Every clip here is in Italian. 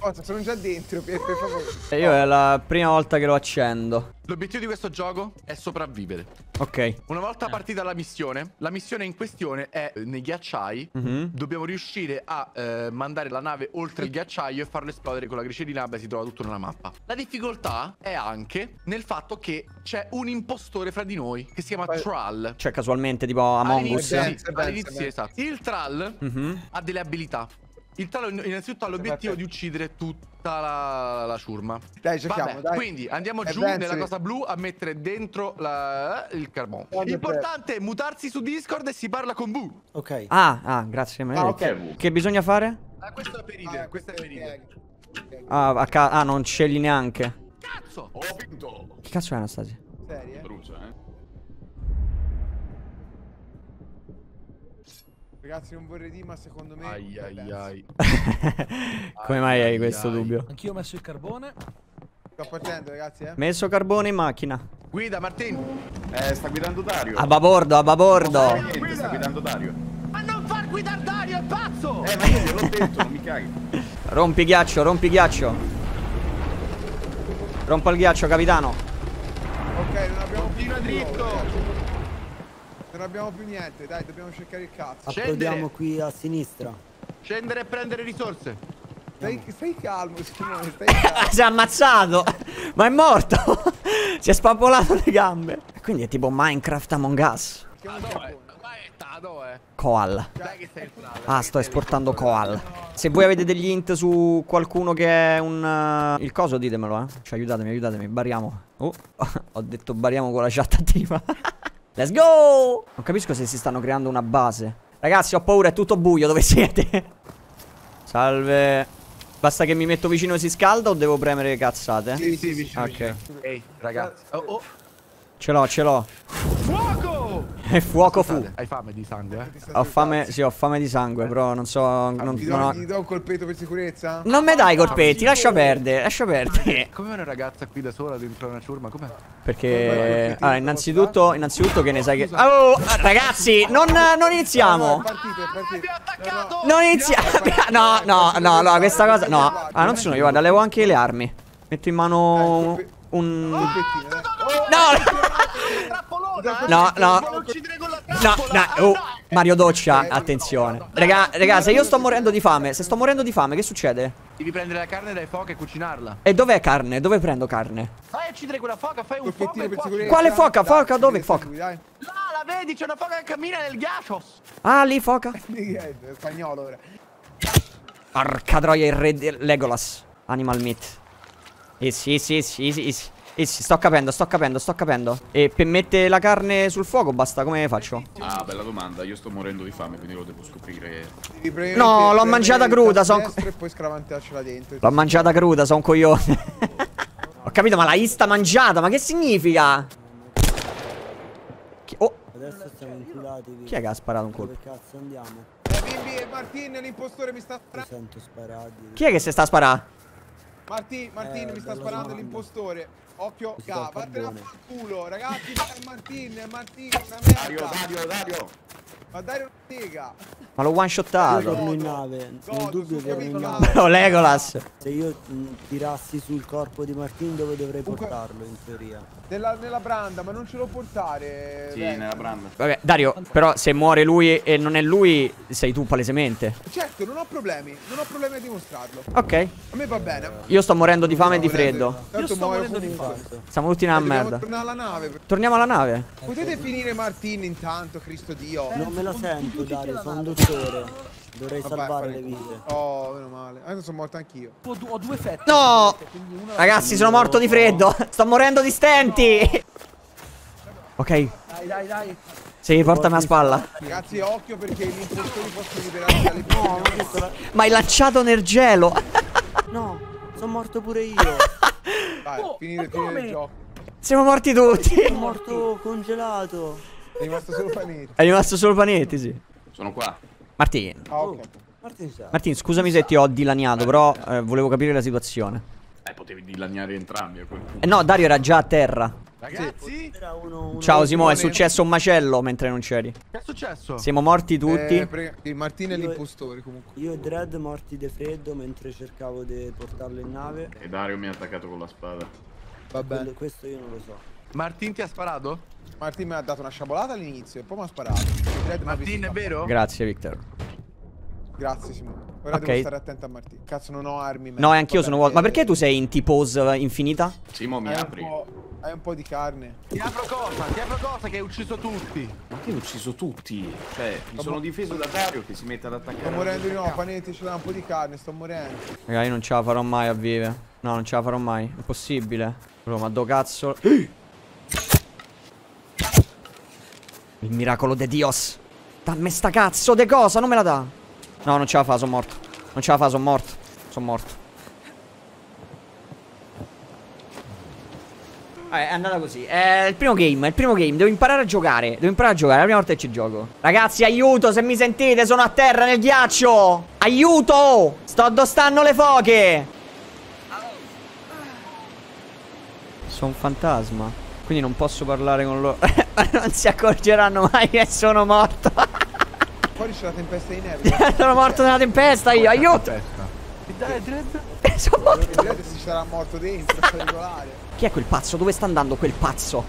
Forza, sono già dentro, per favore. Io è la prima volta che lo accendo. L'obiettivo di questo gioco è sopravvivere. Ok. Una volta partita la missione in questione è nei ghiacciai. Dobbiamo riuscire a mandare la nave oltre il ghiacciaio e farlo esplodere con la glicerina. Beh, si trova tutto nella mappa. La difficoltà è anche nel fatto che c'è un impostore fra di noi che si chiama Thrall. Cioè, casualmente, tipo Among Us. All'inizio, esatto. Il Thrall ha delle abilità. Il Thrall innanzitutto ha l'obiettivo di uccidere tutta la ciurma. Dai, giochiamo, dai. Quindi andiamo giù nella cosa blu a mettere dentro il carbone. L'importante è mutarsi su Discord e si parla con V. Ok. Ah, grazie. Ok. Che bisogna fare? Questo è per ridere, questo è per ridere. Non scegli neanche. Cazzo! Ho vinto! Che cazzo è Anastasia? Serie? Brucia, Ragazzi, non vorrei dire, ma secondo me... Ai. Come mai hai questo dubbio? Anch'io ho messo il carbone. Sto partendo, ragazzi, Messo carbone in macchina. Guida, Martin. sta guidando Dario. A babordo, a babordo. Niente, sta guidando Dario. Ma non far guidare Dario, è pazzo! Ma io gliel'ho detto, non mi caghi. Rompi ghiaccio, rompi ghiaccio. Rompa il ghiaccio, capitano. Ok, non abbiamo più Continua dritto. Non abbiamo più niente, dai, dobbiamo cercare il cazzo. Approdiamo qui a sinistra. Scendere e prendere risorse. Stai calmo, Simone, stai calmo. Si è ammazzato. Ma è morto. Si è spappolato le gambe. Quindi è tipo Minecraft Among Us. Dov'è? Koal. Dai che sei il Thrall. Ah, sto esportando Koal. Se voi avete degli hint su qualcuno che è un... il coso, ditemelo, Cioè, aiutatemi, bariamo. Ho detto bariamo con la chat attiva. Let's go! Non capisco se si stanno creando una base. Ragazzi, ho paura, è tutto buio, dove siete? Salve. Basta che mi metto vicino e si scalda o devo premere cazzate? Sì, vicino. Ok. Ehi, ragazzi. Oh. Ce l'ho. Fuoco! E fuoco fu. Hai fame di sangue, Ho fame, sì, ho fame di sangue, però non so... Gli do un colpetto per sicurezza? Non mi dai colpetti, lascia perdere. Come una ragazza qui da sola dentro una ciurma? Com'è? Perché... Allora, innanzitutto che ne sai che... Oh, ragazzi, non iniziamo. È partito. Attaccato! Non iniziamo. No, questa cosa... No. Ah, non sono io, guarda, levo anche le armi. Metto in mano un... No. Mario doccia, attenzione. Raga, se io sto morendo di fame, che succede? Devi prendere la carne dai foche e cucinarla. E dov'è carne? Dove prendo carne? Fai uccidere quella foca, fai un fuoco e cuoci. Quale foca? Foca dove? Foca? Dai. Là, la vedi? C'è una foca che cammina nel ghiaccio. Ah, lì foca. È spagnolo ora. Porca troia, il re Legolas. Animal meat. Sì. Sto capendo. E per mettere la carne sul fuoco basta, come faccio? Ah, bella domanda. Io sto morendo di fame, quindi lo devo scoprire. No, l'ho mangiata cruda, E poi scravantarcela dentro. L'ho mangiata cruda, sono un coglione. Ho capito, ma la ista mangiata, ma che significa? Adesso siamo inculati. Chi è che ha sparato un colpo? Dove cazzo andiamo? Bimbi e Martin, l'impostore mi sta Mi sparando. sento sparati. Chi è che si sta a sparare? Martin mi sta sparando l'impostore. Occhio, vattene a fanculo, ragazzi, Martin, una merda. Dario. Ma dai una figa. Ma l'ho one shottato. Torno in nave. Nel dubbio torno in capitano. nave. Oh, Legolas. Se io tirassi sul corpo di Martin, dove dovrei portarlo in teoria? Nella branda, ma non ce lo portare. Sì, nella branda. Vabbè, Dario, però se muore lui e non è lui, sei tu palesemente. Certo, non ho problemi a dimostrarlo. Ok. A me va bene. Io sto morendo di fame e di freddo. Tanto sto muoio morendo di comunque. fame. Siamo tutti nella Dobbiamo merda. tornare alla nave. Torniamo alla nave. Potete finire Martin intanto, Cristo Dio. Non me la sento, Dario, sono un dottore. Dovrei salvare le vite. Oh, meno male. Adesso sono morto anch'io. Ho due fette. No! Ragazzi, sono morto di freddo. Sto morendo di stenti. Ok. Dai. Sì, portami a spalla. Ragazzi, occhio perché gli impostori possono liberarsi dalle pietre. Ma hai lanciato nel gelo. No, sono morto pure io. Dai, finire il gioco. Siamo morti tutti. Sono morto congelato. È rimasto solo Panetti. È rimasto solo Panetti, sì. Sono qua. Martin. Ah, ok. Martin, scusami se ti ho dilaniato, però volevo capire la situazione. Potevi dilaniare entrambi a quel punto. No, Dario era già a terra. Ragazzi, Ciao Simo, è successo un macello mentre non c'eri. che è successo? Siamo morti tutti. Il Martino è l'impostore comunque. Io e Dread morti di freddo mentre cercavo di portarlo in nave. E Dario mi ha attaccato con la spada. Vabbè. Questo io non lo so. Martin ti ha sparato? Martin mi ha dato una sciabolata all'inizio e poi mi ha sparato. Martin, è vero? Grazie Victor. Grazie Simone. Ora devo stare attento a Martin. Cazzo, non ho armi. No, anch'io sono vuoto. Ma perché tu sei in T-pose infinita? Simo, mi apri. Hai un po' di carne. Ti apro cosa che hai ucciso tutti. Ma che ho ucciso tutti? Cioè, mi sono difeso da Dario che si mette ad attaccare. Sto morendo di nuovo, Panetti, ce l'ha un po' di carne, sto morendo. Raga, io non ce la farò mai a vivere. No, non ce la farò mai. È possibile. Bro, ma do cazzo. Il miracolo de Dios. Dammi sta cazzo de cosa, non me la dà. No, non ce la fa, sono morto. Non ce la fa, sono morto. Sono morto. È andata così. È il primo game, Devo imparare a giocare. È la prima volta che ci gioco. Ragazzi, aiuto, se mi sentite, sono a terra nel ghiaccio. Aiuto! Sto dove stanno le foche. Sono un fantasma, quindi non posso parlare con loro. Non si accorgeranno mai che sono morto. Fuori c'è la tempesta di nervi. Sono morto nella tempesta io, aiuto. Dai, Dread. Sono morto. Vedete se ci sarà morto dentro, sta regolare. Chi è quel pazzo? Dove sta andando quel pazzo?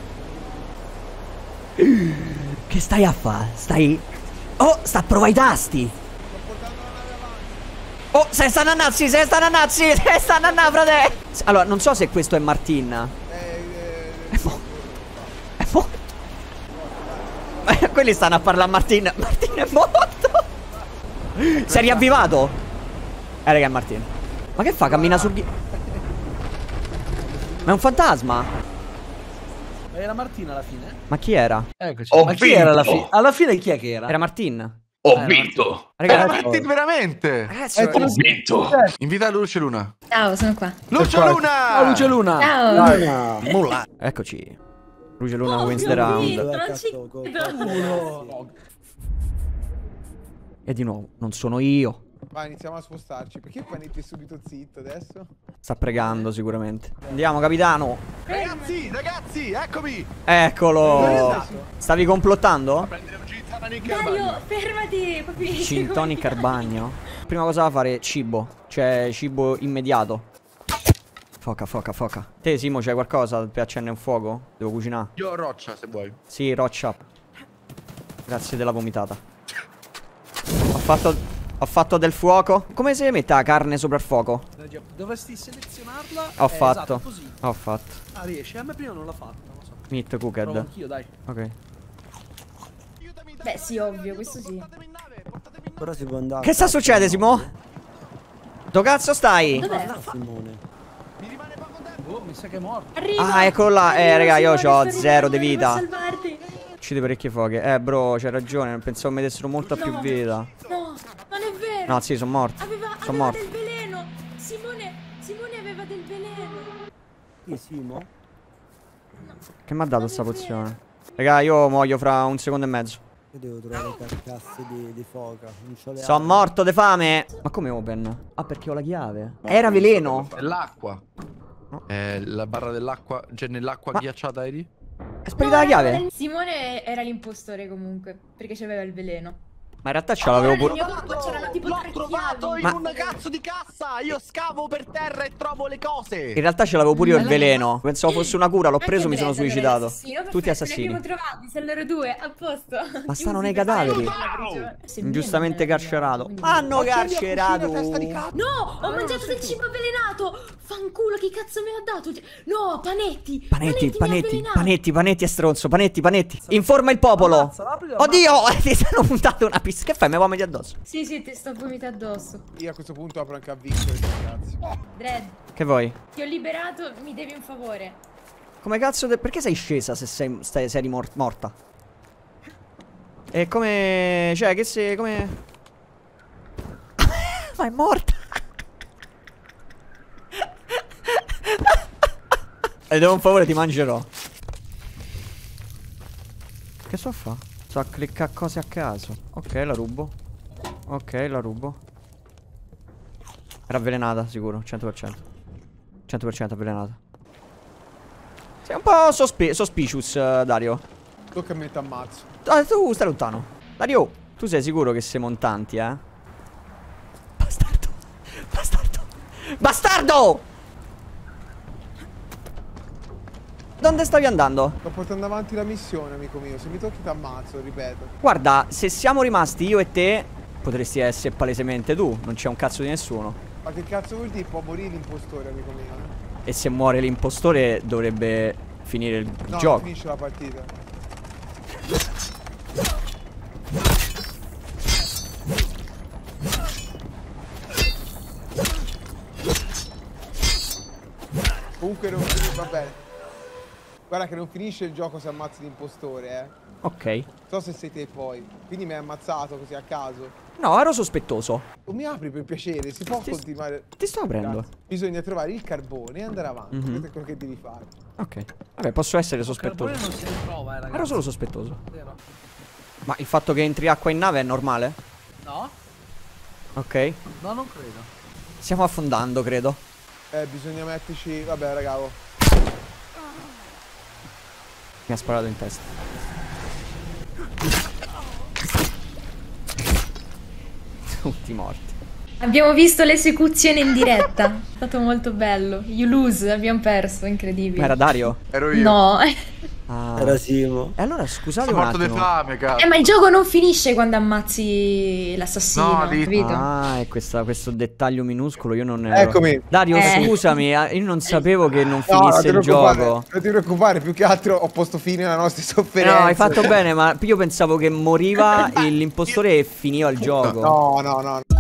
Che stai a fare? Stai... Oh, sta a provare i tasti. Sto portando la nave avanti. Oh, se stanno a nazzi, frate. Allora, non so se questo è Martin. È morto. Quelli stanno a parlare a Martin. Martin è morto. Si è riavvivato. Raga, è Martin. Ma che fa? Cammina sul ghiaccio. Ma è un fantasma. Era Martina alla fine? Ma chi era? Eccoci. Ma chi era alla fine? Alla fine chi è che era? Era Martin. Ho vinto! Ragazzi, Martin, veramente? ragazzi, Ho vinto! Invita Luce Luna. Ciao, sono qua. Luce Luna! Ciao Luce Luna! Ciao. eccoci. Luce Luna wins the round. Non ci credo. E di nuovo, non sono io. Vai, iniziamo a spostarci. Perché Panetti è subito zitto adesso? Sta pregando sicuramente. Andiamo, capitano. Ragazzi, eccomi! Eccolo. Stavi complottando? Dario, fermati, papi. Gin tonic al bagno. Prima cosa da fare, cibo. Cioè, cibo immediato. Foca. Te, Simo, c'hai qualcosa per accendere un fuoco? Devo cucinare. Io ho roccia, se vuoi. Sì, roccia. Grazie della vomitata. Ho fatto del fuoco. Come si mette la carne sopra il fuoco? Dovresti selezionarla. Ho fatto. Esatto, così. Ho fatto. Ah, riesci? A me prima non l'ha fatto, non lo so. Meat cooked. Provo anch'io, dai. Ok. Beh, sì, ovvio, questo sì. Però si può andare. Che sta succedendo, Simo? Dove cazzo stai? Dov'è? Simone. Oh, mi sa che è morto. Arriva. Ah, eccolo là. Raga, io ho zero di Devo vita. salvarti. Uccide parecchie foche. Bro, c'hai ragione. Pensavo mi dessero molta più vita. No, non è vero. No, sì, sono morto. Aveva morto. del veleno. Simone aveva del veleno. Chi, Simo? Che mi ha dato sta pozione? Raga, io muoio fra un secondo e mezzo. Io devo trovare carcasse di foca. Non c'ho le Sono armi. morto de fame. Ma come open? Ah, perché ho la chiave. Era veleno. È l'acqua. La barra dell'acqua. Cioè, nell'acqua ghiacciata eri? È sparita la chiave? Simone era l'impostore comunque, perché c'aveva il veleno. Ma in realtà ce l'avevo pure. Nel mio corpo c'erano tipo L'ho 3 trovato chiavi. in un cazzo di cassa! Io scavo per terra e trovo le cose! In realtà ce l'avevo pure io il veleno. Pensavo fosse una cura, l'ho preso, mi sono suicidato. Tutti assassini. Li abbiamo trovati, se loro due, a posto. Ma stanno nei cadaveri. Ingiustamente carcerato. Hanno carcerato. No, ho mangiato del cibo avvelenato. Fanculo, chi cazzo me l'ha dato? No, Panetti. Panetti è stronzo. Panetti. Informa il popolo. Oddio, ti stanno puntando una pista. Che fai? Mi vomiti addosso. Sì, ti sto vomitando addosso. Io a questo punto apro anche a Victor, ragazzi. Dread, Che vuoi? ti ho liberato, mi devi un favore. Come cazzo perché sei scesa se sei morta? E come... Cioè, che sei... Come... Ma è morta. E devo un favore, ti mangerò. Che so fa? So a cliccare cose a caso. Ok, la rubo. Era avvelenata, sicuro, 100%. 100% avvelenata. Sei un po' suspicious, Dario. Tocca a me t'ammazzo. Ah, tu stai lontano. Dario, tu sei sicuro che siamo in tanti, eh? Bastardo. Bastardo. Bastardo! Dove stavi andando? Sto portando avanti la missione, amico mio. Se mi tocchi t'ammazzo, ripeto. Guarda, se siamo rimasti io e te, potresti essere palesemente tu. Non c'è un cazzo di nessuno. Ma che cazzo vuol dire? Può morire l'impostore, amico mio, eh? E se muore l'impostore dovrebbe finire il No, gioco. finisce la partita. Comunque non finisce, va bene. Guarda che non finisce il gioco se ammazzi l'impostore, eh. Ok. Non so se sei te poi. Quindi mi hai ammazzato così a caso. No, ero sospettoso. Non mi apri per piacere, si può continuare. Ti sto aprendo. Grazie. Bisogna trovare il carbone e andare avanti. Questo è quello che devi fare. Ok. Vabbè, posso essere Carbone sospettoso. non si ritrova, ragazzi. Ero solo sospettoso. Vero? Ma il fatto che entri acqua in nave è normale? No? Ok. No, non credo. Stiamo affondando, credo. Bisogna metterci. Vabbè, raga. Oh. Mi ha sparato in testa. Tutti morti. Abbiamo visto l'esecuzione in diretta. È stato molto bello. You lose, abbiamo perso, incredibile. Ma era Dario? Ero io. No. Ah. Era Simo. E allora scusate Sono un morto di attimo. fame, cazzo. Ma il gioco non finisce quando ammazzi l'assassino, No, lì- capito? Ah, è questo dettaglio minuscolo, io non ero. Eccomi. Dario, scusami, io non sapevo che non No, finisse il gioco. Non ti preoccupare, più che altro ho posto fine alle nostre sofferenze. No, hai fatto bene, ma io pensavo che moriva l'impostore e finiva il gioco. No, no, no.